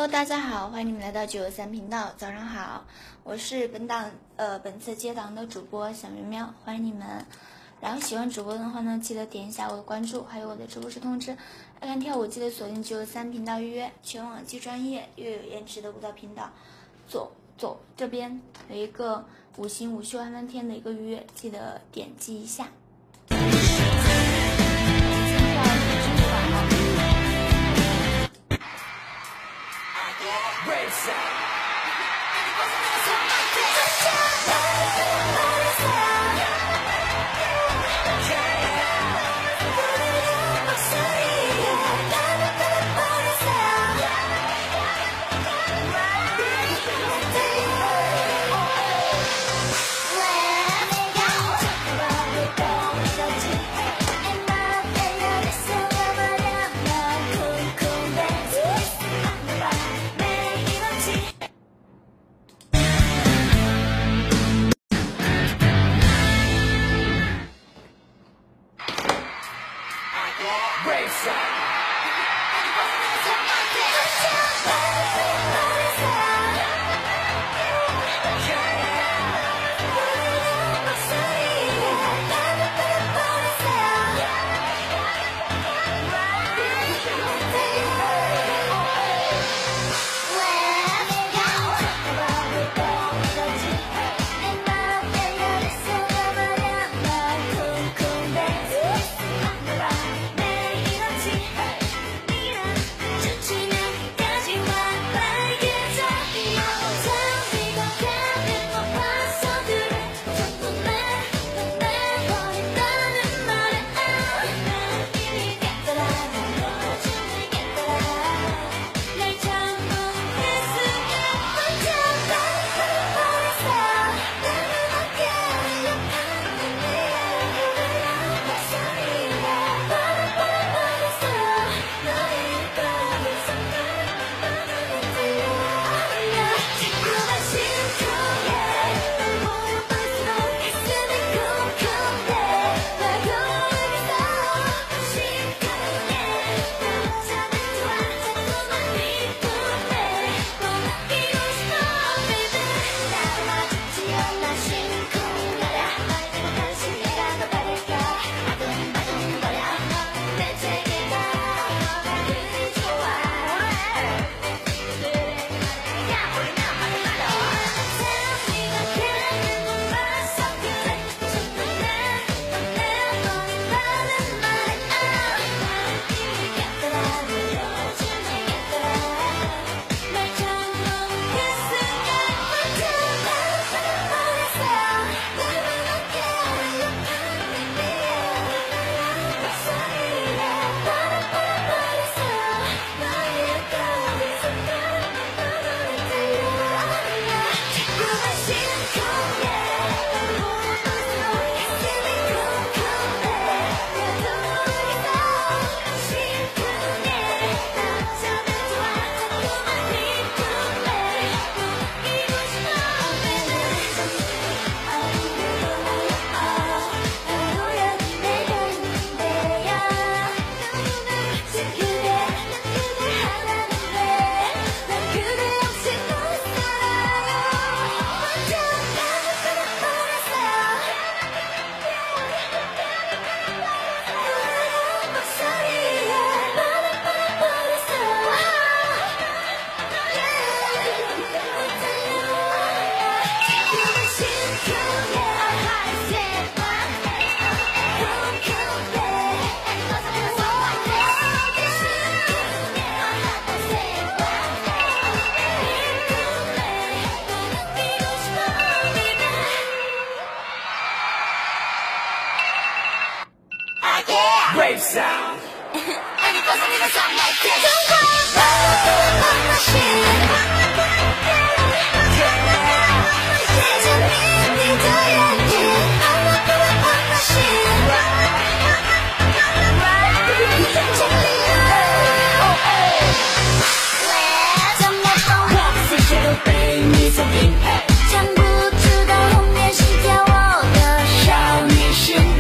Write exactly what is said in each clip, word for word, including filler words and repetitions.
Hello， 大家好，欢迎你们来到九九三频道，早上好，我是本档呃本次接档的主播小喵喵，欢迎你们。然后喜欢主播的话呢，记得点一下我的关注，还有我的直播室通知。爱看跳舞记得锁定九九三频道预约，全网既专业又有颜值的舞蹈频道。左左这边有一个五行五秀安翻天的一个预约，记得点击一下。 Brave sound.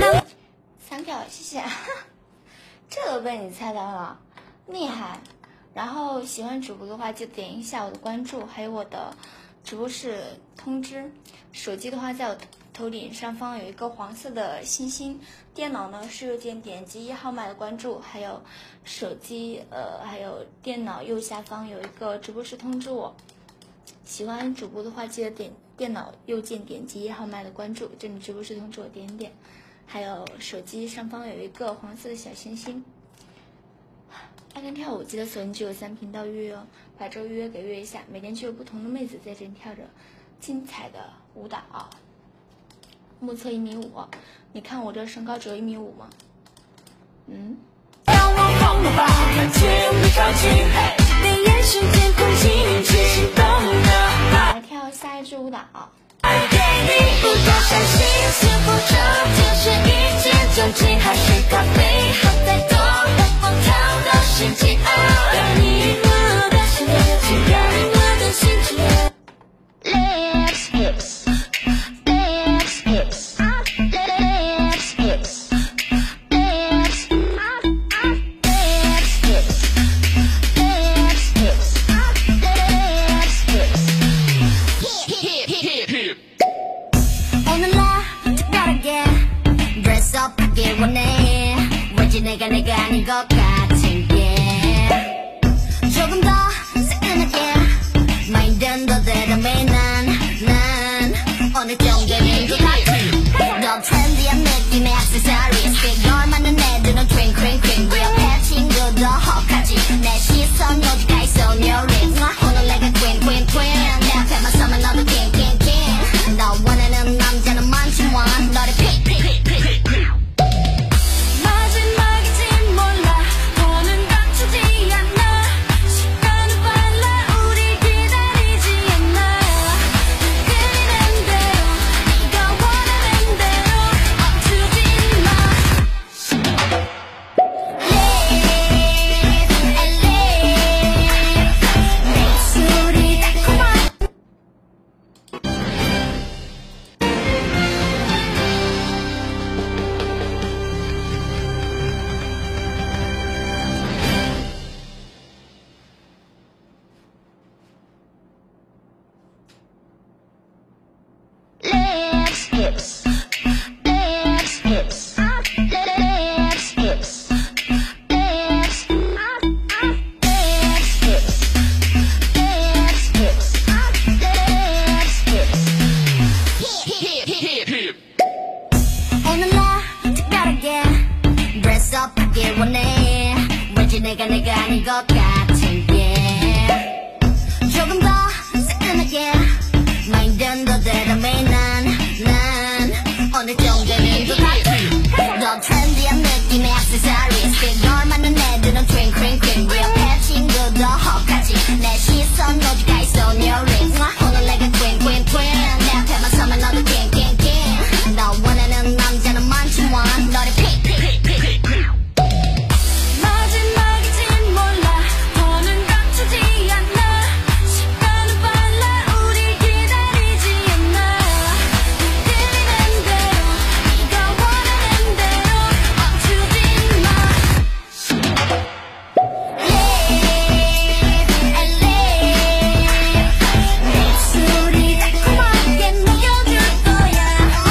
Thank you， 谢谢。这个被你猜到了，厉害！ 然后喜欢主播的话，就点一下我的关注，还有我的直播室通知。手机的话，在我头顶上方有一个黄色的星星。电脑呢是右键点击一号码的关注，还有手机呃，还有电脑右下方有一个直播室通知我。喜欢主播的话，记得点电脑右键点击一号码的关注，这里直播室通知我点点。还有手机上方有一个黄色的小星星。爱看跳舞记得锁定九九三频道预约哦，把这个预约给约一下，每天就有不同的妹子在这里跳着精彩的舞蹈。目测一米五，你看我这身高只有一米五吗？嗯。来跳下一支舞蹈。爱给你不多伤心，幸福这就是一见钟情，还是咖啡好再多的荒唐的事情，让你我的心情，让我的心情。Lips hips lips hips lips hips lips lips hips lips hips lips hips 오늘날 특별하게 dress up 하길 원해 왠지 내가 내가 아닌 것 같은 게 조금 더 새끈하게 마인드는 더 대담해 난, 난 어느 정도는 것 같아 더 트렌디한 느낌의 액세서리즈 피겨 맞는 애들은 twinkling twinkling 왜 옆에 친구도 혹하지 내 시선 오직 I saw your lips 오늘 내가 queen queen queen 내 앞에만 서면 너도 king king king 너 원하는 남자는 많지만 너를 pick pick pick pick 마지막이진 몰라 더는 감추지 않아 시간은 빨라 우리 기다리지 않아 그리는 대로 네가 원하는 대로 멈추지 마 Live and live 내 입술이 달콤한 Lips hips lips hips lips hips lips lips hips lips hips lips hips 오늘날 특별하게 dress up 하길 원해 왠지 내가 내가 아닌 것 같은 게 조금 더 새끈하게 마인드는 더 대담해 난, 난 어느 정도는 것 같아 더 트렌디한 느낌의 액세서리즈 피겨 맞는 애들은 twinkling twinkling 왜 옆에 친구도 혹하지 내 시선 오직 I saw your lips 오늘 내가 queen queen queen 내 앞에만 서면 너도 king king king 너 원하는 남자는 많지만 너를 pick pick pick pick pick 마지막이진 몰라 더는 감추지 않아 시간은 빨라 우리 기다리지 않아 그리는 대로 네가 원하는 대로 멈추지 마 Live and live 내 입술이 달콤하게 녹여줄 거야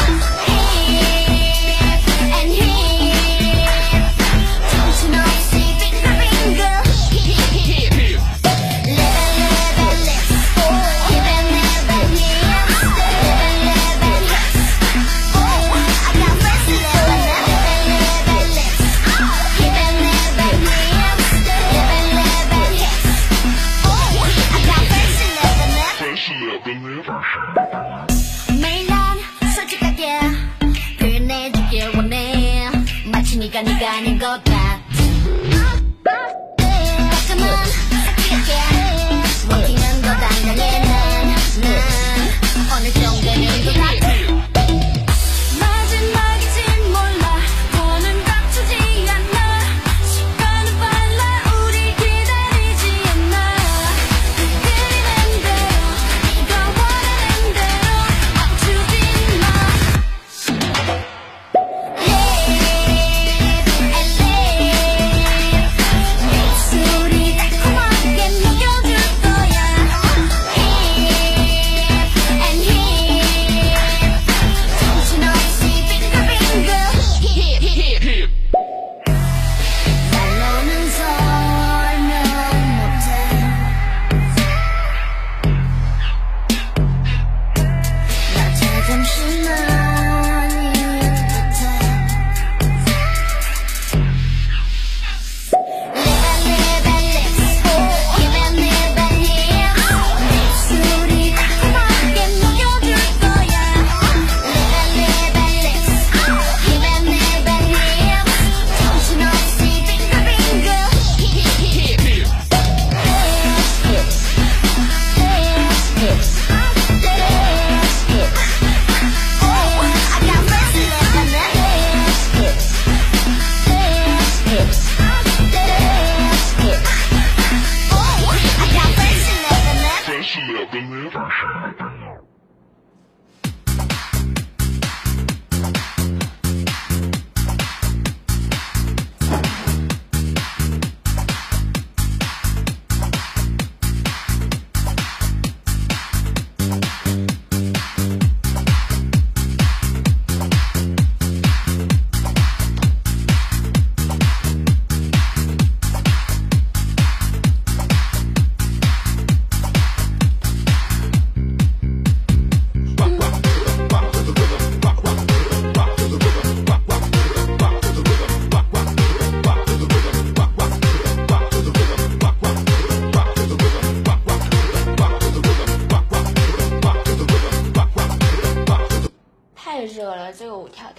Hip and hip 정신없이 빙글빙글 Hip and live and live Hip and live and hips Live and live and hips Oh, I got friends who live and live and live Hip and live and hips Live and live and hips Oh, I got friends who live and live 매일 난 솔직하게 표현해주길 원해 마치 네가 네가 아닌 것 같아 가끔은 섹시하게 워킹은 더 당당해 난, 난 어느 정도는 것 같아 마지막이진 몰라 더는 감추지 않아 시간은 빨라 우리 기다리지 않아 그리는 대로 네가 원하는 대로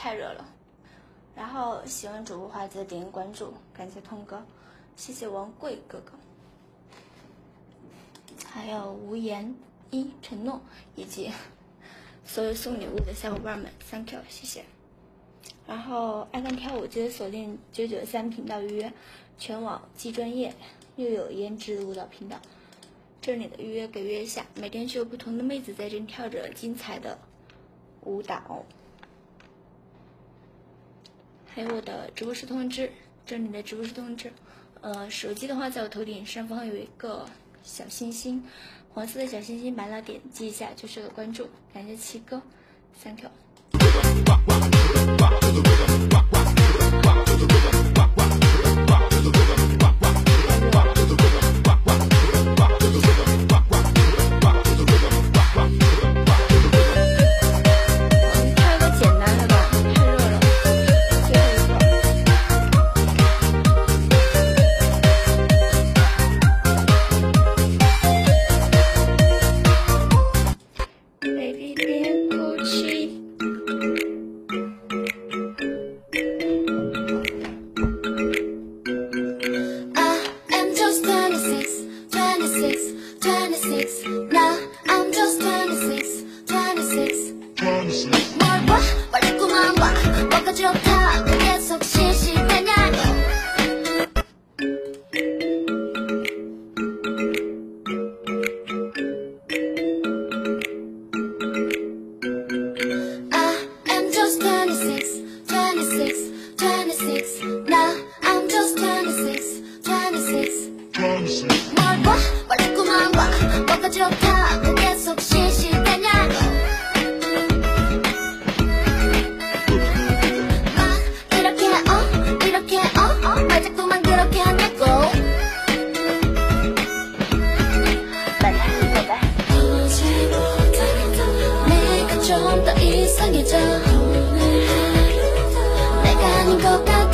太热了。然后喜欢主播的话记得点个关注，感谢通哥，谢谢王贵哥哥，还有无言一承诺以及所有送礼物的小伙伴们 ，thank you， 谢谢。然后爱看跳舞记得锁定九九三频道预约，全网既专业又有颜值的舞蹈频道。这里的预约给约一下，每天就有不同的妹子在这里跳着精彩的舞蹈。还有我的直播室通知，这里的直播室通知，呃，手机的话在我头顶上方有一个小星星，黄色的小星星，把它点击一下就是个关注，感谢七哥 ，thank you。 좀 더 이상해져 내가 아닌 것 같아